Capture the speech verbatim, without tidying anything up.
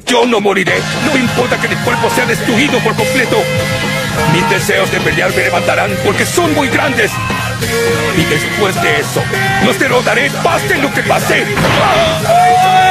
Yo no moriré. No importa que mi cuerpo sea destruido por completo. Mis deseos de pelear me levantarán porque son muy grandes. Y después de eso, los derrotaré, pase lo que pase. ¡Ah!